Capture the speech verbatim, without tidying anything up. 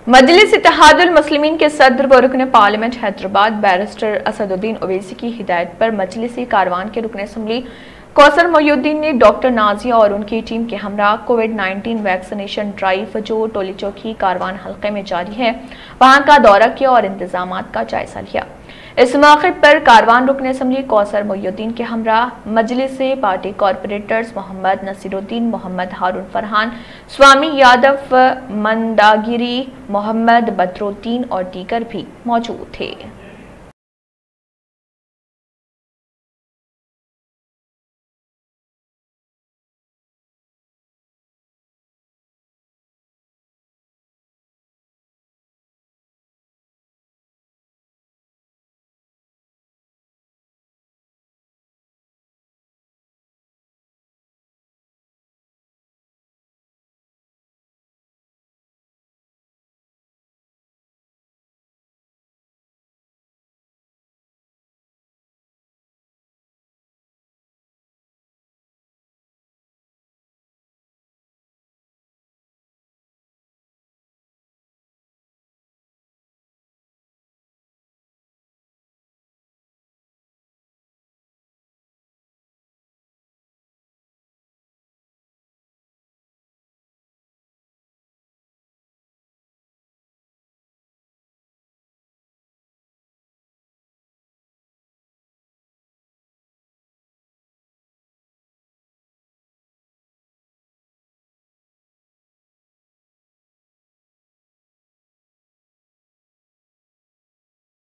मजलिस इत्तेहादुल मुस्लिमीन के सदर व रुकन पार्लियामेंट हैदराबाद बैरिस्टर असदुद्दीन ओवैसी की हिदायत पर मजलिसी कारवान के रुकन असम्बली कौसर मोहिउद्दीन ने डॉक्टर नाजिया और उनकी टीम के हमरा कोविड नाइन्टीन वैक्सीनेशन ड्राइव जो टोली चौकी कारवान हल्के में जारी है वहां का दौरा किया और इंतजाम का जायजा लिया। इस मौके पर कारवान रुकन असम्बली कौसर मोहिउद्दीन के हमरा मजलिस से पार्टी कॉरपोरेटर्स मोहम्मद नसीरुद्दीन, मोहम्मद हारून फरहान, स्वामी यादव, मंदागिरी, मोहम्मद बदरुद्दीन और दीगर भी मौजूद थे।